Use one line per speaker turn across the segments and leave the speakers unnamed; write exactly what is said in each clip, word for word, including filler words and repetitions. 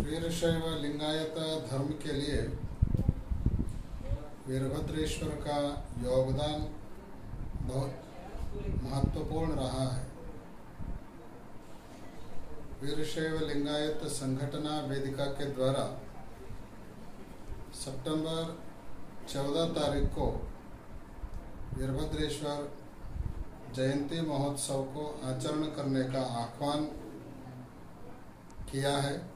वीरशैव लिंगायत धर्म के लिए वीरभद्रेश्वर का योगदान बहुत महत्वपूर्ण रहा है। वीरशैव लिंगायत संगठना वेदिका के द्वारा सितंबर चौदह तारीख को वीरभद्रेश्वर जयंती महोत्सव को आचरण करने का आह्वान किया है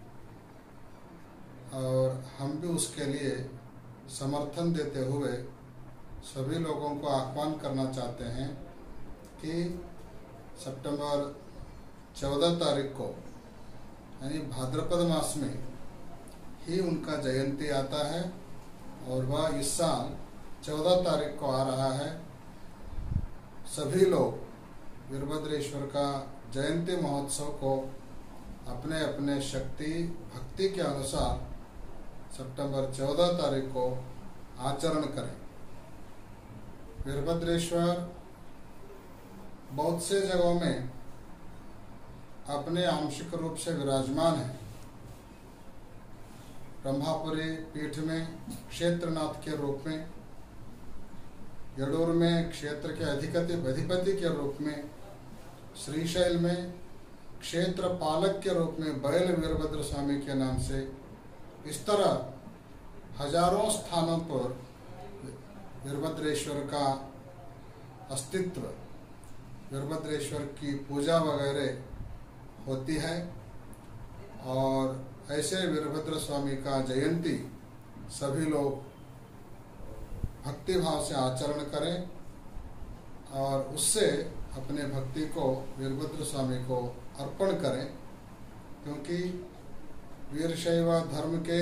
और हम भी उसके लिए समर्थन देते हुए सभी लोगों को आह्वान करना चाहते हैं कि सितंबर चौदह तारीख को यानी भाद्रपद मास में ही उनका जयंती आता है और वह इस साल चौदह तारीख को आ रहा है। सभी लोग वीरभद्रेश्वर का जयंती महोत्सव को अपने अपने शक्ति भक्ति के अनुसार सितंबर चौदह तारीख को आचरण करें। वीरभद्रेश्वर बहुत से जगहों में अपने आंशिक रूप से विराजमान है। ब्रह्मापुरी पीठ में क्षेत्रनाथ के रूप में, यडूर में क्षेत्र के अधिपति अधिपति के रूप में, श्रीशैल में क्षेत्र पालक के रूप में बैल वीरभद्र स्वामी के नाम से, इस तरह हजारों स्थानों पर वीरभद्रेश्वर का अस्तित्व, वीरभद्रेश्वर की पूजा वगैरह होती है और ऐसे वीरभद्र स्वामी का जयंती सभी लोग भक्ति भाव से आचरण करें और उससे अपने भक्ति को वीरभद्र स्वामी को अर्पण करें, क्योंकि वीरशैव धर्म के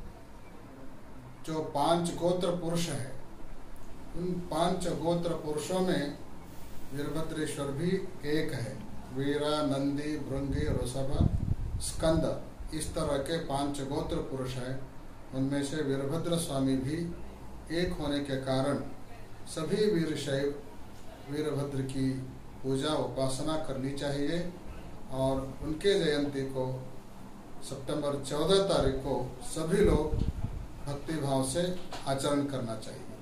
जो पांच गोत्र पुरुष हैं, उन पांच गोत्र पुरुषों में वीरभद्रेश्वर भी एक है। वीरा, नंदी, भृंगी, ऋषभ, स्कंद, इस तरह के पांच गोत्र पुरुष हैं। उनमें से वीरभद्र स्वामी भी एक होने के कारण सभी वीरशैव वीरभद्र की पूजा उपासना करनी चाहिए और उनके जयंती को सितंबर चौदह तारीख को सभी लोग भक्ति भाव से आचरण करना चाहिए।